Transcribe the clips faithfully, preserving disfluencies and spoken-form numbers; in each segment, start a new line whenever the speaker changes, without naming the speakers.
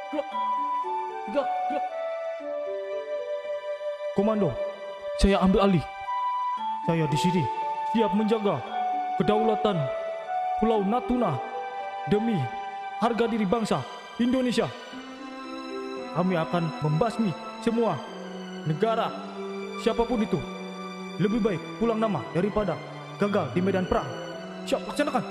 Gerak. Gerak. Gerak. Komando, saya ambil alih. Saya di sini siap menjaga kedaulatan Pulau Natuna demi harga diri bangsa Indonesia. Kami akan membasmi semua negara siapapun itu. Lebih baik pulang nama daripada gagal di medan perang. Siap, laksanakan.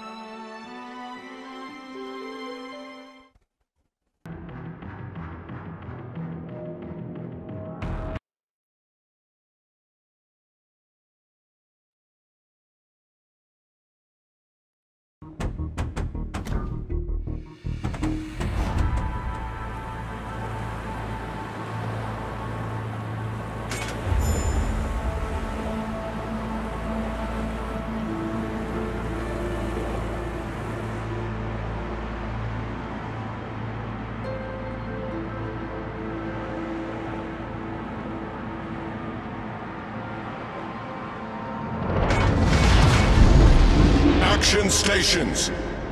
Action stations.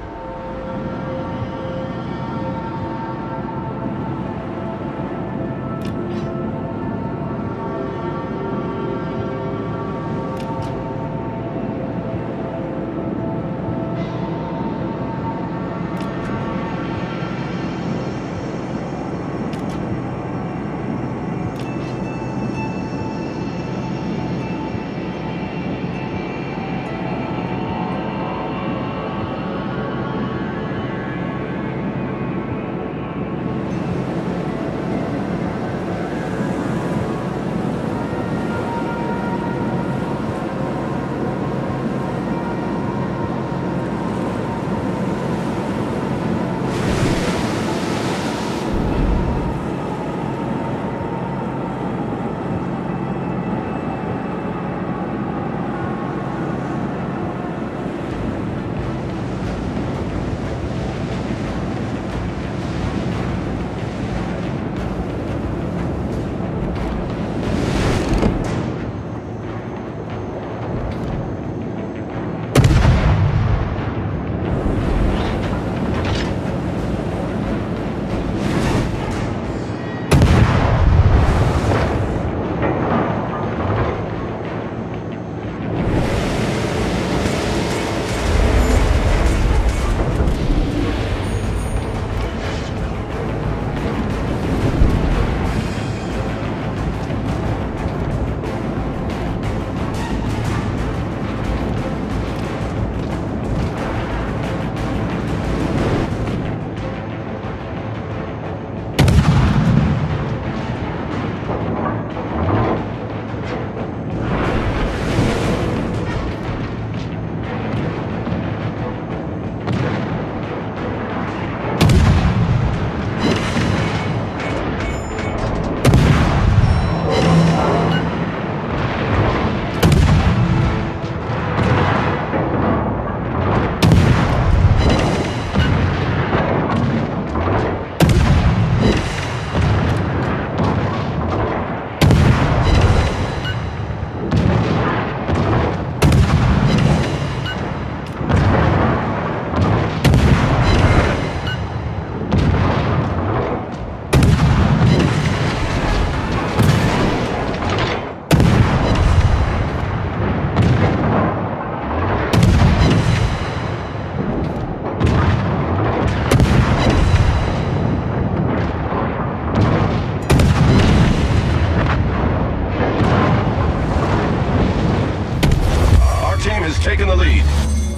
Taking the lead.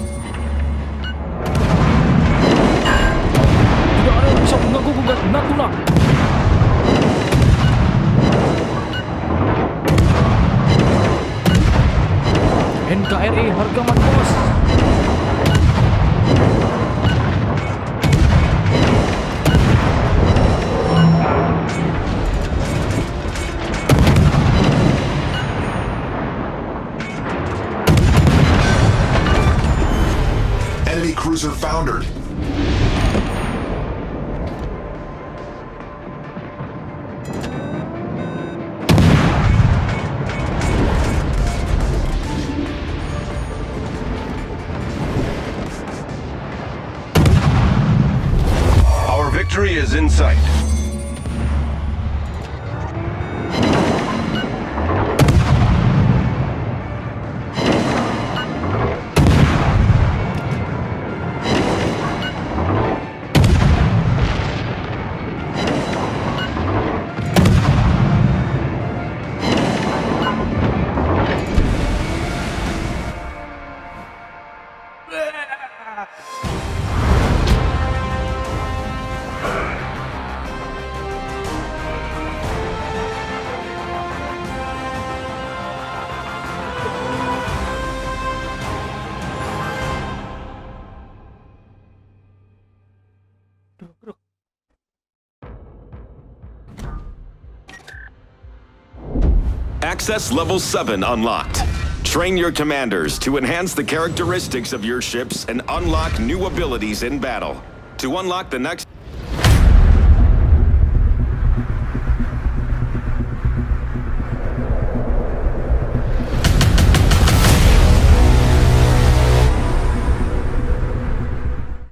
Tidak ada yang bisa mengganggu gugat Natuna. N K R I Hargaman Bos.
Enemy cruiser foundered. Victory is in sight.
Access level seven unlocked. Train your commanders to enhance the characteristics of your ships and unlock new abilities in battle. To unlock the next